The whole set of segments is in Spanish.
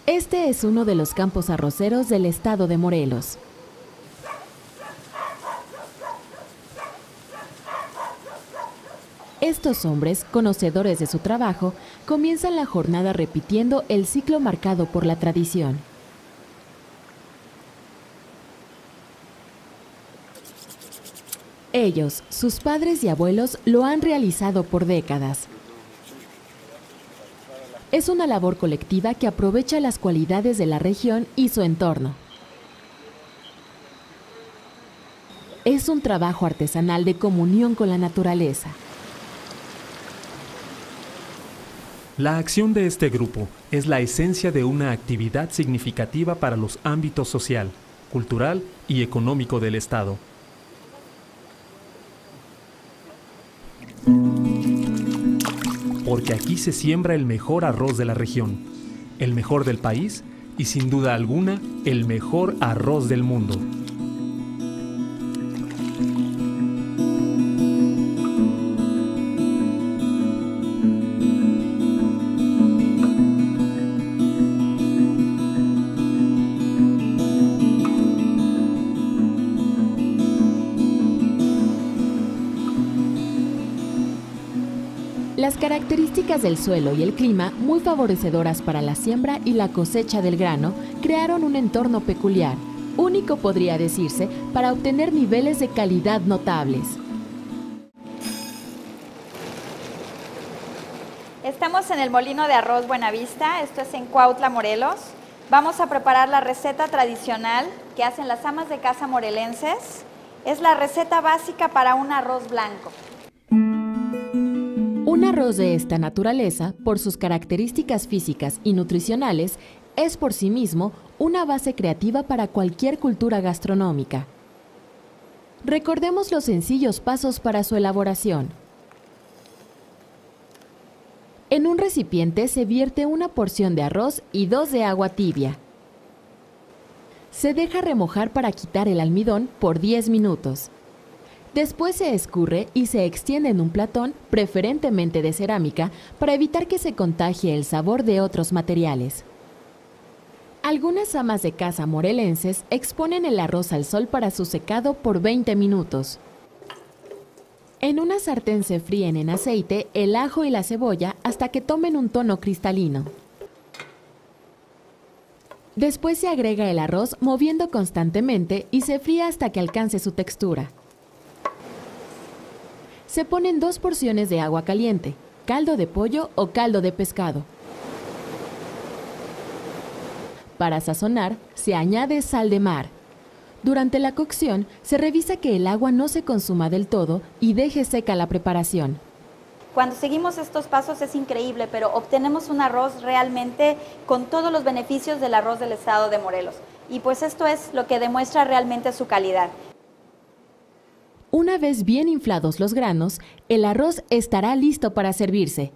Este es uno de los campos arroceros del estado de Morelos. Estos hombres, conocedores de su trabajo, comienzan la jornada repitiendo el ciclo marcado por la tradición. Ellos, sus padres y abuelos, lo han realizado por décadas. Es una labor colectiva que aprovecha las cualidades de la región y su entorno. Es un trabajo artesanal de comunión con la naturaleza. La acción de este grupo es la esencia de una actividad significativa para los ámbitos social, cultural y económico del Estado. Porque aquí se siembra el mejor arroz de la región, el mejor del país y sin duda alguna el mejor arroz del mundo. Las características del suelo y el clima, muy favorecedoras para la siembra y la cosecha del grano, crearon un entorno peculiar, único podría decirse, para obtener niveles de calidad notables. Estamos en el molino de arroz Buenavista, esto es en Cuautla, Morelos. Vamos a preparar la receta tradicional que hacen las amas de casa morelenses. Es la receta básica para un arroz blanco. Un arroz de esta naturaleza, por sus características físicas y nutricionales, es por sí mismo una base creativa para cualquier cultura gastronómica. Recordemos los sencillos pasos para su elaboración. En un recipiente se vierte una porción de arroz y 2 de agua tibia. Se deja remojar para quitar el almidón por 10 minutos. Después se escurre y se extiende en un platón, preferentemente de cerámica, para evitar que se contagie el sabor de otros materiales. Algunas amas de casa morelenses exponen el arroz al sol para su secado por 20 minutos. En una sartén se fríen en aceite el ajo y la cebolla hasta que tomen un tono cristalino. Después se agrega el arroz moviendo constantemente y se fríe hasta que alcance su textura. Se ponen 2 porciones de agua caliente, caldo de pollo o caldo de pescado. Para sazonar, se añade sal de mar. Durante la cocción, se revisa que el agua no se consuma del todo y deje seca la preparación. Cuando seguimos estos pasos es increíble, pero obtenemos un arroz realmente con todos los beneficios del arroz del estado de Morelos. Y pues esto es lo que demuestra realmente su calidad. Una vez bien inflados los granos, el arroz estará listo para servirse.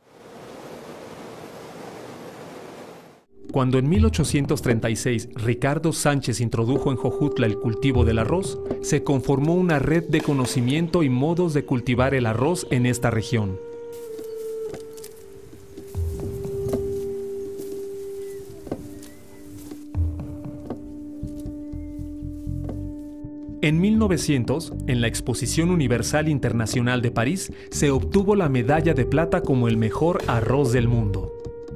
Cuando en 1836 Ricardo Sánchez introdujo en Jojutla el cultivo del arroz, se conformó una red de conocimiento y modos de cultivar el arroz en esta región. En 1900, en la Exposición Universal Internacional de París, se obtuvo la medalla de plata como el mejor arroz del mundo.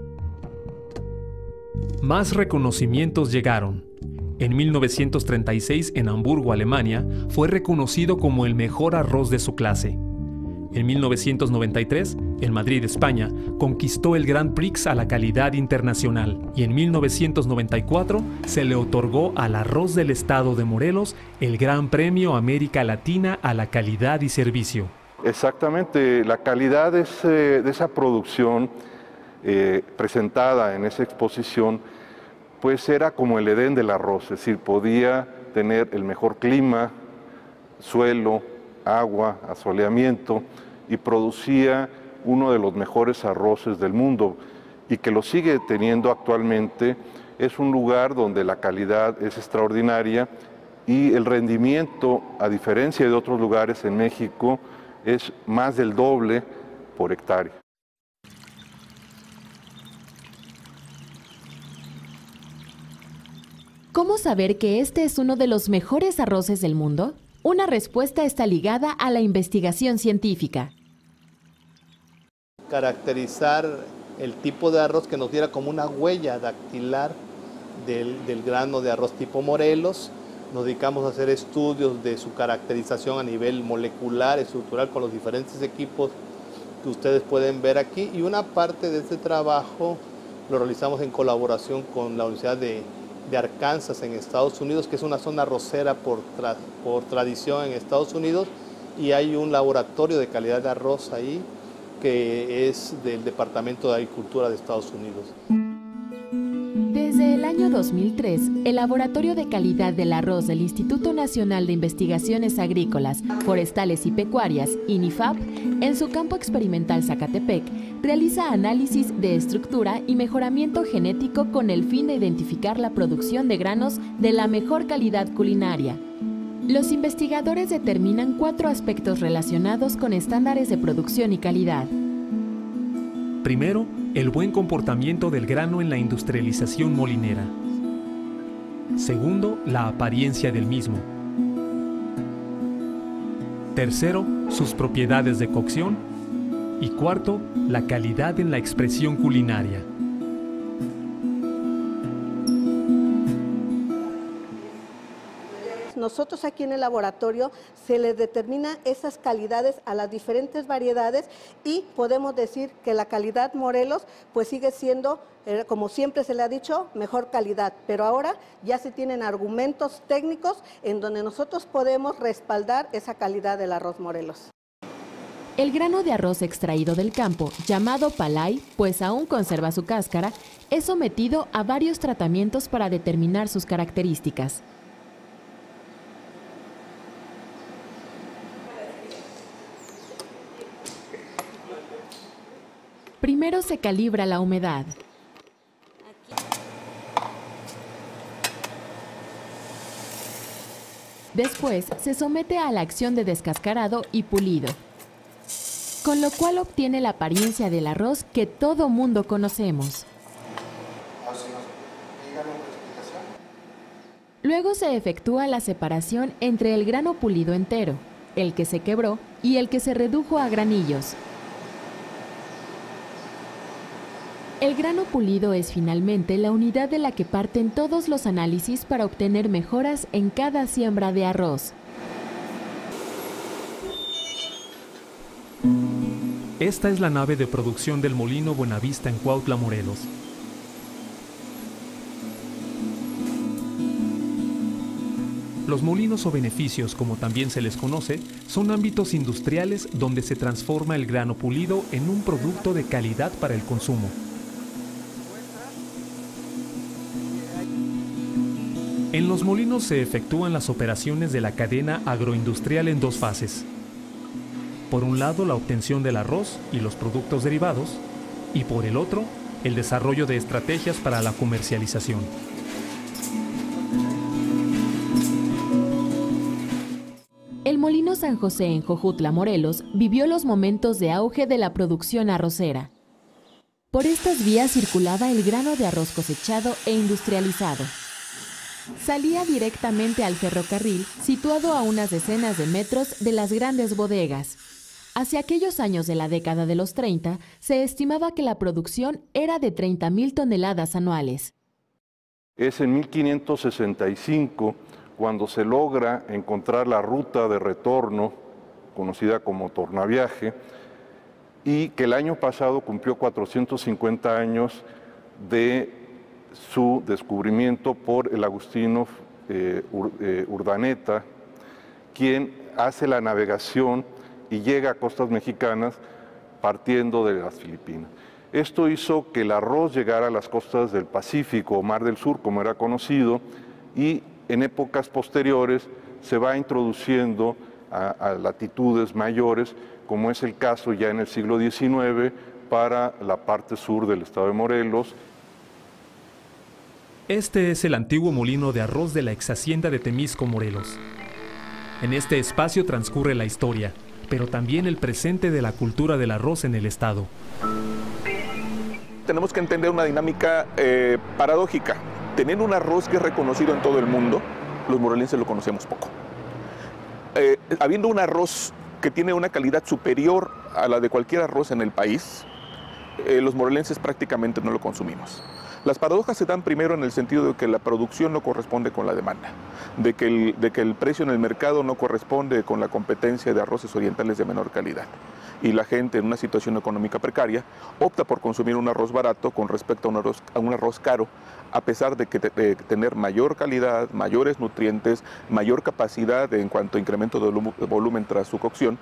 Más reconocimientos llegaron. En 1936, en Hamburgo, Alemania, fue reconocido como el mejor arroz de su clase. En 1993, en Madrid, España, conquistó el Grand Prix a la calidad internacional y en 1994 se le otorgó al arroz del estado de Morelos el Gran Premio América Latina a la calidad y servicio. Exactamente, la calidad de esa producción presentada en esa exposición, pues era como el Edén del arroz, es decir, podía tener el mejor clima, suelo, agua, asoleamiento, y producía uno de los mejores arroces del mundo y que lo sigue teniendo actualmente. Es un lugar donde la calidad es extraordinaria y el rendimiento, a diferencia de otros lugares en México, es más del doble por hectárea. ¿Cómo saber que este es uno de los mejores arroces del mundo? Una respuesta está ligada a la investigación científica. Caracterizar el tipo de arroz que nos diera como una huella dactilar del grano de arroz tipo Morelos. Nos dedicamos a hacer estudios de su caracterización a nivel molecular, estructural, con los diferentes equipos que ustedes pueden ver aquí. Y una parte de este trabajo lo realizamos en colaboración con la Universidad de Arkansas en Estados Unidos, que es una zona arrocera por tradición en Estados Unidos, y hay un laboratorio de calidad de arroz ahí que es del Departamento de Agricultura de Estados Unidos. Desde el año 2003, el Laboratorio de Calidad del Arroz del Instituto Nacional de Investigaciones Agrícolas, Forestales y Pecuarias, INIFAP, en su campo experimental Zacatepec, realiza análisis de estructura y mejoramiento genético con el fin de identificar la producción de granos de la mejor calidad culinaria. Los investigadores determinan 4 aspectos relacionados con estándares de producción y calidad. Primero, el buen comportamiento del grano en la industrialización molinera. Segundo, la apariencia del mismo. Tercero, sus propiedades de cocción. Y cuarto, la calidad en la expresión culinaria. Nosotros aquí en el laboratorio se les determina esas calidades a las diferentes variedades y podemos decir que la calidad Morelos pues sigue siendo, como siempre se le ha dicho, mejor calidad, pero ahora ya se tienen argumentos técnicos en donde nosotros podemos respaldar esa calidad del arroz Morelos. El grano de arroz extraído del campo, llamado palay, pues aún conserva su cáscara, es sometido a varios tratamientos para determinar sus características. Primero se calibra la humedad. Después se somete a la acción de descascarado y pulido, con lo cual obtiene la apariencia del arroz que todo mundo conocemos. Luego se efectúa la separación entre el grano pulido entero, el que se quebró y el que se redujo a granillos. El grano pulido es finalmente la unidad de la que parten todos los análisis para obtener mejoras en cada siembra de arroz. Esta es la nave de producción del Molino Buenavista en Cuautla, Morelos. Los molinos o beneficios, como también se les conoce, son ámbitos industriales donde se transforma el grano pulido en un producto de calidad para el consumo. En los molinos se efectúan las operaciones de la cadena agroindustrial en 2 fases. Por un lado, la obtención del arroz y los productos derivados, y por el otro, el desarrollo de estrategias para la comercialización. El Molino San José en Jojutla, Morelos, vivió los momentos de auge de la producción arrocera. Por estas vías circulaba el grano de arroz cosechado e industrializado. Salía directamente al ferrocarril, situado a unas decenas de metros de las grandes bodegas. Hacia aquellos años de la década de los 30, se estimaba que la producción era de 30,000 toneladas anuales. Es en 1565 cuando se logra encontrar la ruta de retorno, conocida como tornaviaje, y que el año pasado cumplió 450 años de su descubrimiento por el agustino Urdaneta, quien hace la navegación y llega a costas mexicanas partiendo de las Filipinas. Esto hizo que el arroz llegara a las costas del Pacífico o Mar del Sur, como era conocido, y en épocas posteriores se va introduciendo a latitudes mayores, como es el caso ya en el siglo XIX para la parte sur del estado de Morelos. Este es el antiguo molino de arroz de la exhacienda de Temisco, Morelos. En este espacio transcurre la historia, pero también el presente de la cultura del arroz en el estado. Tenemos que entender una dinámica paradójica. teniendo un arroz que es reconocido en todo el mundo, los morelenses lo conocemos poco. Habiendo un arroz que tiene una calidad superior a la de cualquier arroz en el país, los morelenses prácticamente no lo consumimos. Las paradojas se dan primero en el sentido de que la producción no corresponde con la demanda, de que el precio en el mercado no corresponde con la competencia de arroces orientales de menor calidad. Y la gente en una situación económica precaria opta por consumir un arroz barato con respecto a un arroz caro, a pesar de tener mayor calidad, mayores nutrientes, mayor capacidad en cuanto a incremento de volumen tras su cocción.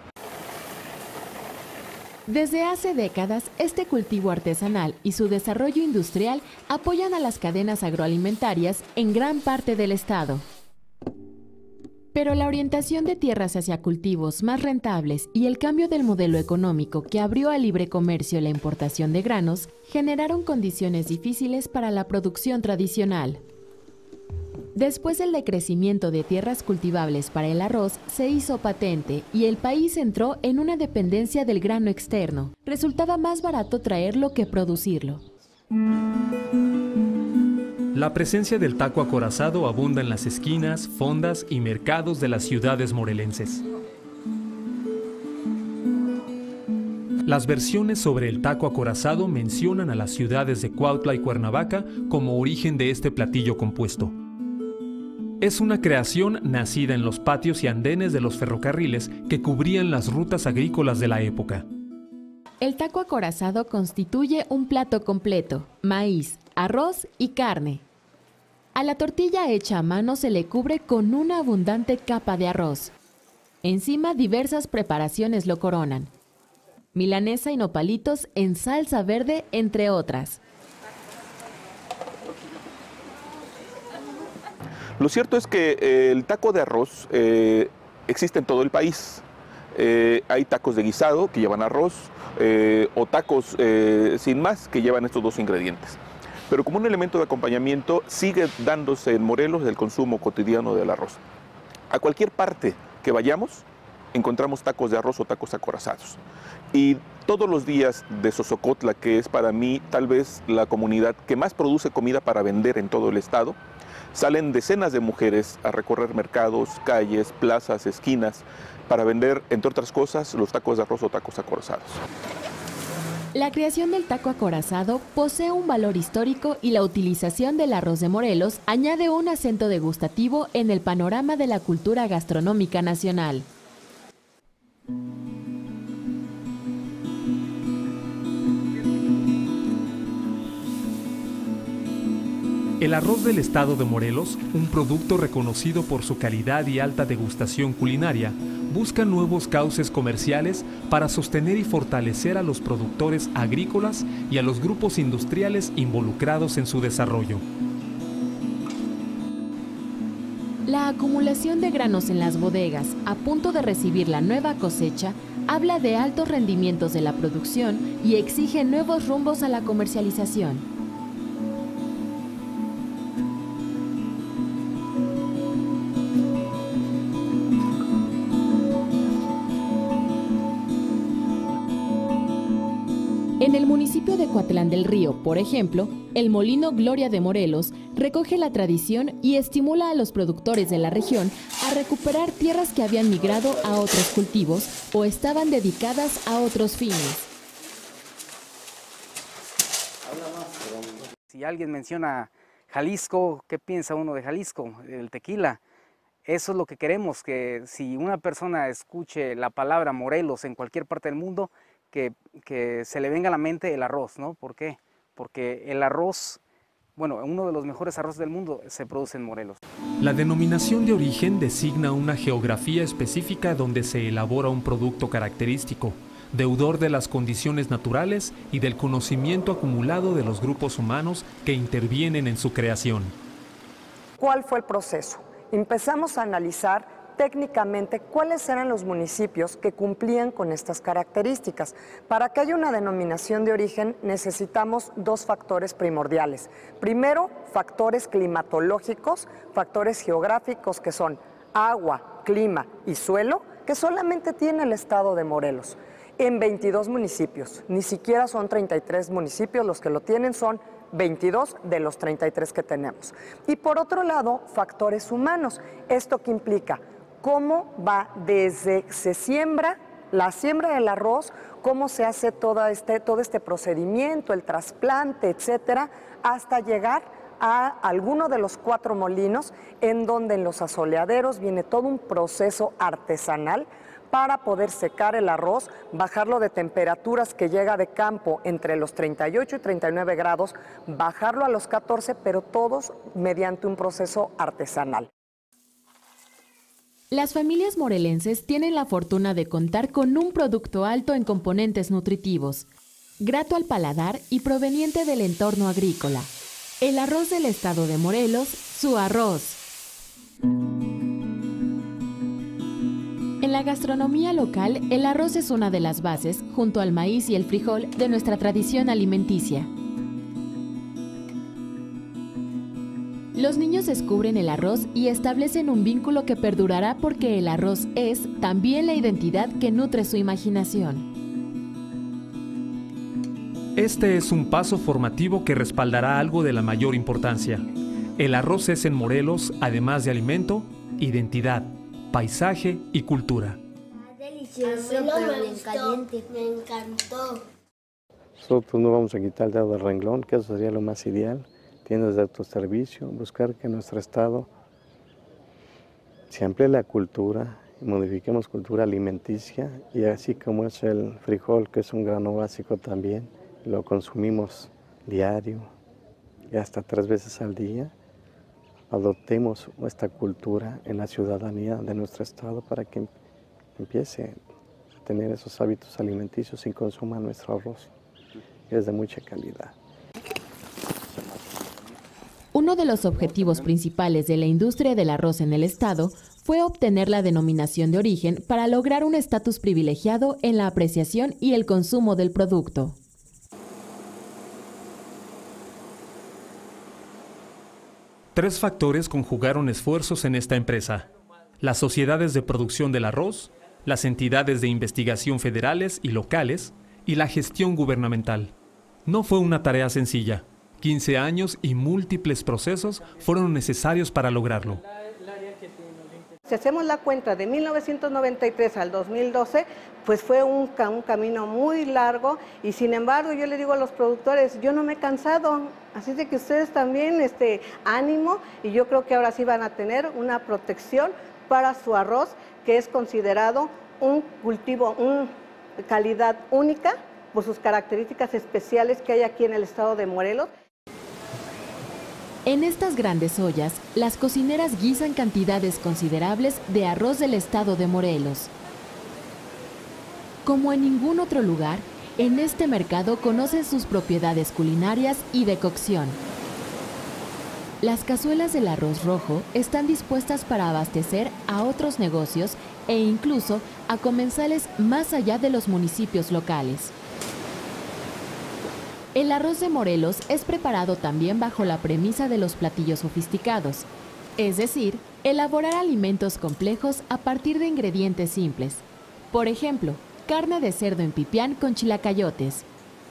Desde hace décadas, este cultivo artesanal y su desarrollo industrial apoyan a las cadenas agroalimentarias en gran parte del estado. Pero la orientación de tierras hacia cultivos más rentables y el cambio del modelo económico que abrió al libre comercio la importación de granos generaron condiciones difíciles para la producción tradicional. Después del decrecimiento de tierras cultivables para el arroz, se hizo patente y el país entró en una dependencia del grano externo. Resultaba más barato traerlo que producirlo. La presencia del taco acorazado abunda en las esquinas, fondas y mercados de las ciudades morelenses. Las versiones sobre el taco acorazado mencionan a las ciudades de Cuautla y Cuernavaca como origen de este platillo compuesto. Es una creación nacida en los patios y andenes de los ferrocarriles que cubrían las rutas agrícolas de la época. El taco acorazado constituye un plato completo: maíz, arroz y carne. A la tortilla hecha a mano se le cubre con una abundante capa de arroz. Encima, diversas preparaciones lo coronan: milanesa y nopalitos en salsa verde, entre otras. Lo cierto es que el taco de arroz existe en todo el país. Hay tacos de guisado que llevan arroz o tacos sin más que llevan estos dos ingredientes. Pero como un elemento de acompañamiento sigue dándose en Morelos el consumo cotidiano del arroz. A cualquier parte que vayamos encontramos tacos de arroz o tacos acorazados. Y todos los días de Sosocotla, que es para mí tal vez la comunidad que más produce comida para vender en todo el estado, salen decenas de mujeres a recorrer mercados, calles, plazas, esquinas, para vender, entre otras cosas, los tacos de arroz o tacos acorazados. La creación del taco acorazado posee un valor histórico y la utilización del arroz de Morelos añade un acento degustativo en el panorama de la cultura gastronómica nacional. El arroz del estado de Morelos, un producto reconocido por su calidad y alta degustación culinaria, busca nuevos cauces comerciales para sostener y fortalecer a los productores agrícolas y a los grupos industriales involucrados en su desarrollo. La acumulación de granos en las bodegas, a punto de recibir la nueva cosecha, habla de altos rendimientos de la producción y exige nuevos rumbos a la comercialización. En el municipio de Coatlán del Río, por ejemplo, el Molino Gloria de Morelos recoge la tradición y estimula a los productores de la región a recuperar tierras que habían migrado a otros cultivos o estaban dedicadas a otros fines. Si alguien menciona Jalisco, ¿qué piensa uno de Jalisco? El tequila. Eso es lo que queremos, que si una persona escuche la palabra Morelos en cualquier parte del mundo, que se le venga a la mente el arroz, ¿no? ¿Por qué? Porque el arroz, bueno, uno de los mejores arroces del mundo se produce en Morelos. La denominación de origen designa una geografía específica donde se elabora un producto característico, deudor de las condiciones naturales y del conocimiento acumulado de los grupos humanos que intervienen en su creación. ¿Cuál fue el proceso? Empezamos a analizar técnicamente cuáles eran los municipios que cumplían con estas características. Para que haya una denominación de origen necesitamos dos factores primordiales. Primero, factores climatológicos, factores geográficos que son agua, clima y suelo, que solamente tiene el estado de Morelos. En 22 municipios, ni siquiera son 33 municipios los que lo tienen, son 22 de los 33 que tenemos. Y por otro lado, factores humanos. ¿Esto qué implica? ¿Cómo va desde se siembra, la siembra del arroz, cómo se hace todo este procedimiento, el trasplante, etcétera, hasta llegar a alguno de los 4 molinos, en donde en los asoleaderos viene todo un proceso artesanal para poder secar el arroz, bajarlo de temperaturas que llega de campo entre los 38 y 39 grados, bajarlo a los 14, pero todos mediante un proceso artesanal. Las familias morelenses tienen la fortuna de contar con un producto alto en componentes nutritivos, grato al paladar y proveniente del entorno agrícola. El arroz del estado de Morelos, su arroz. En la gastronomía local, el arroz es una de las bases, junto al maíz y el frijol, de nuestra tradición alimenticia. Los niños descubren el arroz y establecen un vínculo que perdurará porque el arroz es también la identidad que nutre su imaginación. Este es un paso formativo que respaldará algo de la mayor importancia. El arroz es en Morelos, además de alimento, identidad, paisaje y cultura. Delicioso, pero bien caliente. Me encantó. Nosotros no vamos a quitar el dedo del renglón, que eso sería lo más ideal. Tiendas de autoservicio, buscar que en nuestro estado se amplíe la cultura, modifiquemos cultura alimenticia, y así como es el frijol, que es un grano básico también, lo consumimos diario y hasta 3 veces al día, adoptemos esta cultura en la ciudadanía de nuestro estado para que empiece a tener esos hábitos alimenticios y consuma nuestro arroz, que es de mucha calidad. Uno de los objetivos principales de la industria del arroz en el estado fue obtener la denominación de origen para lograr un estatus privilegiado en la apreciación y el consumo del producto. Tres factores conjugaron esfuerzos en esta empresa: las sociedades de producción del arroz, las entidades de investigación federales y locales y la gestión gubernamental. No fue una tarea sencilla. 15 años y múltiples procesos fueron necesarios para lograrlo. Si hacemos la cuenta de 1993 al 2012, pues fue un camino muy largo y sin embargo yo le digo a los productores, yo no me he cansado, así de que ustedes también ánimo, y yo creo que ahora sí van a tener una protección para su arroz, que es considerado un cultivo, una calidad única por sus características especiales que hay aquí en el estado de Morelos. En estas grandes ollas, las cocineras guisan cantidades considerables de arroz del estado de Morelos. Como en ningún otro lugar, en este mercado conocen sus propiedades culinarias y de cocción. Las cazuelas del arroz rojo están dispuestas para abastecer a otros negocios e incluso a comensales más allá de los municipios locales. El arroz de Morelos es preparado también bajo la premisa de los platillos sofisticados, es decir, elaborar alimentos complejos a partir de ingredientes simples. Por ejemplo, carne de cerdo en pipián con chilacayotes.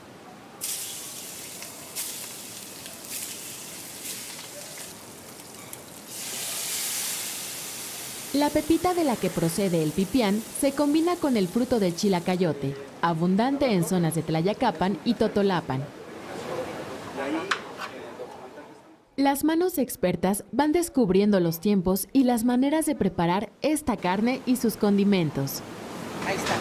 La pepita de la que procede el pipián se combina con el fruto del chilacayote, abundante en zonas de Tlayacapan y Totolapan. Las manos expertas van descubriendo los tiempos y las maneras de preparar esta carne y sus condimentos. Ahí está.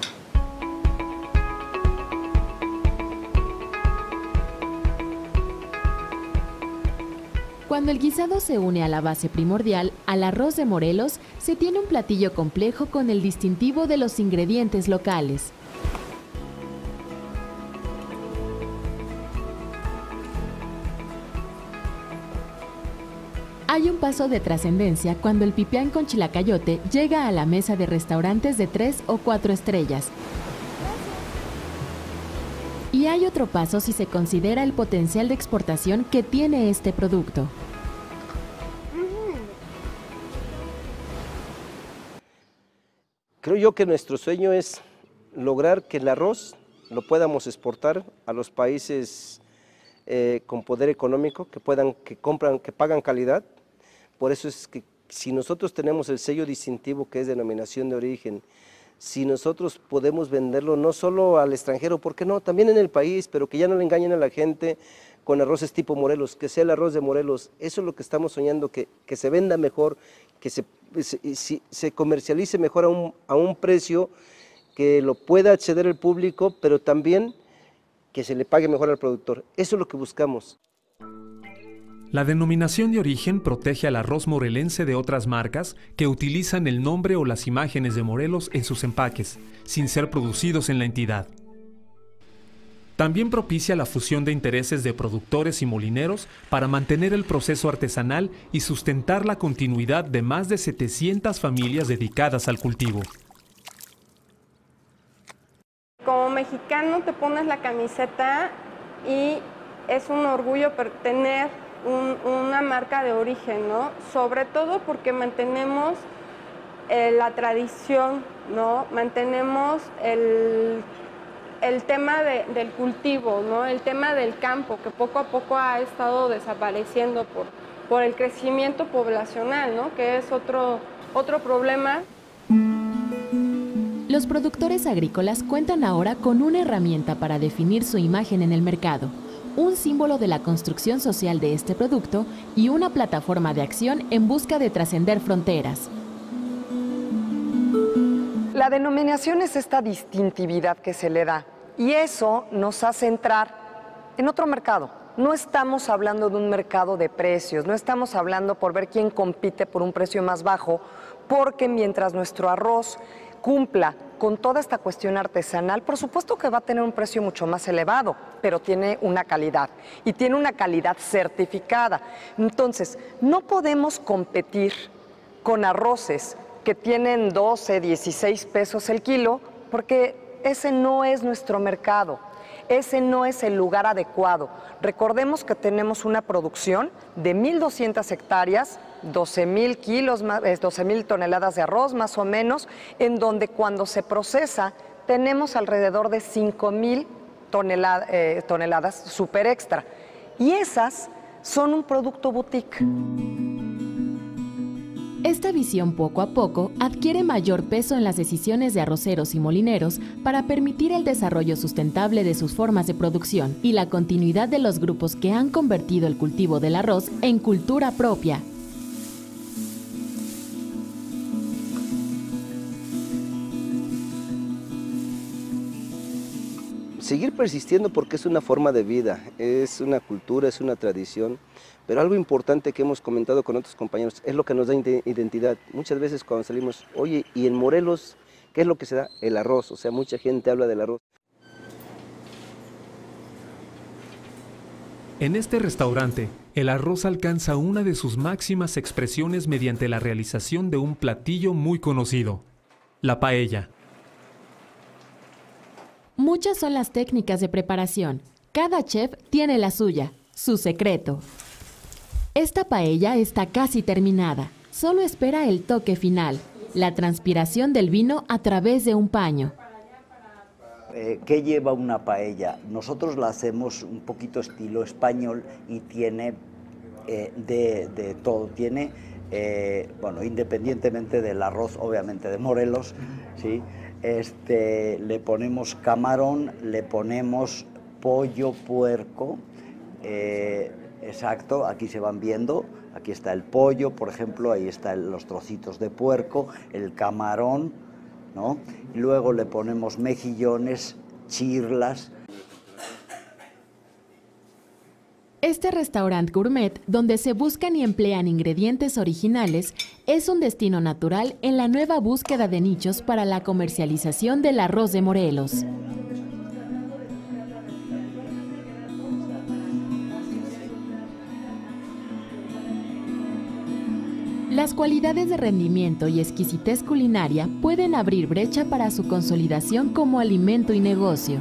Cuando el guisado se une a la base primordial, al arroz de Morelos, se tiene un platillo complejo con el distintivo de los ingredientes locales. Hay un paso de trascendencia cuando el pipián con chilacayote llega a la mesa de restaurantes de 3 o 4 estrellas. Y hay otro paso si se considera el potencial de exportación que tiene este producto. Creo yo que nuestro sueño es lograr que el arroz lo podamos exportar a los países con poder económico, que pagan calidad. Por eso es que si nosotros tenemos el sello distintivo que es denominación de origen, si nosotros podemos venderlo no solo al extranjero, ¿por qué no? También en el país, pero que ya no le engañen a la gente con arroces tipo Morelos, que sea el arroz de Morelos. Eso es lo que estamos soñando, que se venda mejor, que se comercialice mejor a un precio que lo pueda acceder el público, pero también que se le pague mejor al productor. Eso es lo que buscamos. La denominación de origen protege al arroz morelense de otras marcas que utilizan el nombre o las imágenes de Morelos en sus empaques, sin ser producidos en la entidad. También propicia la fusión de intereses de productores y molineros para mantener el proceso artesanal y sustentar la continuidad de más de 700 familias dedicadas al cultivo. Como mexicano te pones la camiseta y es un orgullo tener una marca de origen, ¿no? Sobre todo porque mantenemos la tradición, ¿no? Mantenemos el tema del cultivo, ¿no? El tema del campo, que poco a poco ha estado desapareciendo por el crecimiento poblacional, ¿no? Que es otro problema. Los productores agrícolas cuentan ahora con una herramienta para definir su imagen en el mercado, un símbolo de la construcción social de este producto y una plataforma de acción en busca de trascender fronteras. La denominación es esta distintividad que se le da y eso nos hace entrar en otro mercado. No estamos hablando de un mercado de precios, no estamos hablando por ver quién compite por un precio más bajo, porque mientras nuestro arroz cumpla con toda esta cuestión artesanal, por supuesto que va a tener un precio mucho más elevado, pero tiene una calidad y tiene una calidad certificada. Entonces, no podemos competir con arroces que tienen 12, 16 pesos el kilo, porque ese no es nuestro mercado, ese no es el lugar adecuado. Recordemos que tenemos una producción de 1,200 hectáreas, 12,000 kilos, 12,000 toneladas de arroz más o menos, en donde cuando se procesa tenemos alrededor de 5,000 toneladas super extra. Y esas son un producto boutique. Esta visión poco a poco adquiere mayor peso en las decisiones de arroceros y molineros para permitir el desarrollo sustentable de sus formas de producción y la continuidad de los grupos que han convertido el cultivo del arroz en cultura propia. Seguir persistiendo porque es una forma de vida, es una cultura, es una tradición, pero algo importante que hemos comentado con otros compañeros es lo que nos da identidad. Muchas veces cuando salimos, oye, ¿y en Morelos qué es lo que se da? El arroz, o sea, mucha gente habla del arroz. En este restaurante, el arroz alcanza una de sus máximas expresiones mediante la realización de un platillo muy conocido, la paella. Muchas son las técnicas de preparación. Cada chef tiene la suya, su secreto. Esta paella está casi terminada. Solo espera el toque final, la transpiración del vino a través de un paño. ¿Qué lleva una paella? Nosotros la hacemos un poquito estilo español y tiene de todo. Tiene, bueno, independientemente del arroz, obviamente de Morelos, ¿sí? Le ponemos camarón, le ponemos pollo, puerco, exacto, aquí se van viendo, aquí está el pollo, por ejemplo, ahí están los trocitos de puerco, el camarón, ¿no? Y luego le ponemos mejillones, chirlas. Este restaurante gourmet, donde se buscan y emplean ingredientes originales, es un destino natural en la nueva búsqueda de nichos para la comercialización del arroz de Morelos. Las cualidades de rendimiento y exquisitez culinaria pueden abrir brecha para su consolidación como alimento y negocio.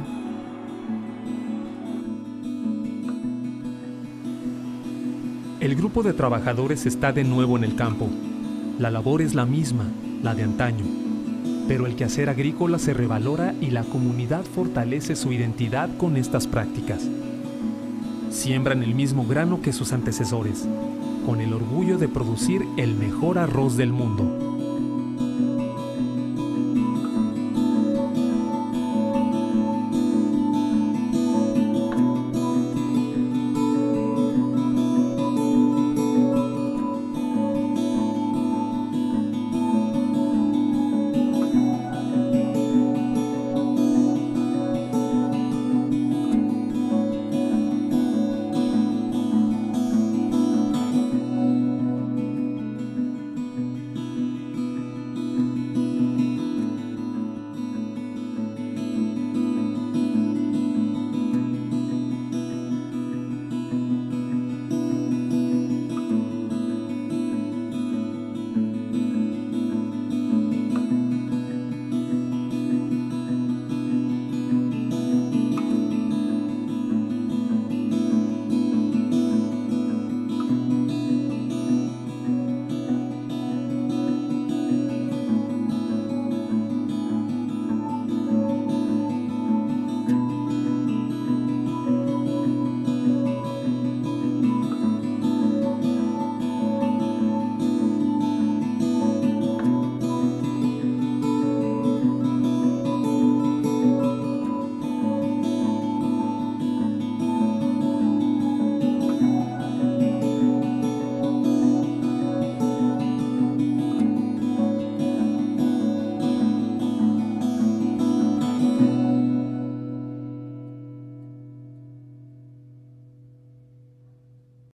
El grupo de trabajadores está de nuevo en el campo. La labor es la misma, la de antaño, pero el quehacer agrícola se revalora y la comunidad fortalece su identidad con estas prácticas. Siembran el mismo grano que sus antecesores, con el orgullo de producir el mejor arroz del mundo.